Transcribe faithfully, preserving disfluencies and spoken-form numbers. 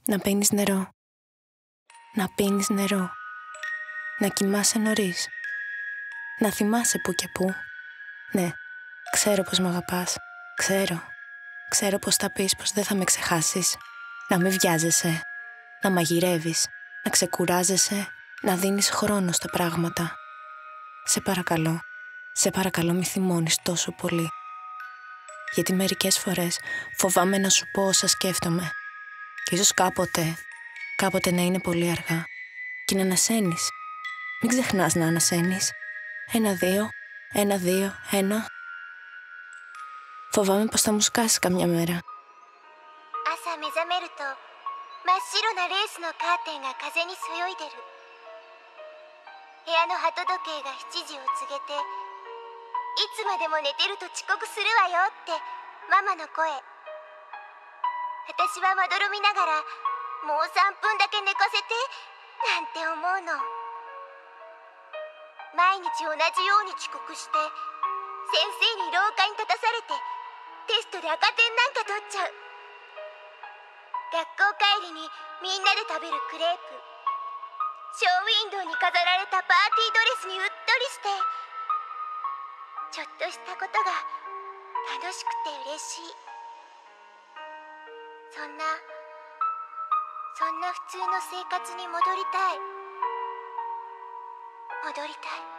Να πίνεις νερό. Να πίνεις νερό. Να κοιμάσαι νωρίς. Να θυμάσαι που και που. Ναι, ξέρω πως μ' αγαπάς. Ξέρω. Ξέρω πως θα πεις πως δεν θα με ξεχάσεις. Να μην βιάζεσαι. Να μαγειρεύεις. Να ξεκουράζεσαι. Να δίνεις χρόνο στα πράγματα. Σε παρακαλώ. Σε παρακαλώ μη θυμώνεις τόσο πολύ. Γιατί μερικές φορές φοβάμαι να σου πω όσα σκέφτομαι. Και ίσως κάποτε, κάποτε να είναι πολύ αργά. Και να ανασένεις. Μην ξεχνάς να ανασένεις. Ένα, δύο, ένα, δύο, ένα. Φοβάμαι πως θα μου σκάσει καμιά μέρα. 朝目覚めると真っ白なレースのカーテンが風にそよいでる。部屋の鳩時計がしちじを告げて、いつまでも寝てると遅刻するわよってママの声。私はまどろみながら、もうさんぷんだけ寝かせてなんて思うの。毎日同じように遅刻して、先生に廊下に立たされてテストで赤点なんか取っちゃう。学校帰りにみんなで食べるクレープ、ショーウィンドウに飾られたパーティードレスにうっとりして、ちょっとしたことが楽しくて嬉しい。そんなそんな普通の生活に戻りたい。戻りたい。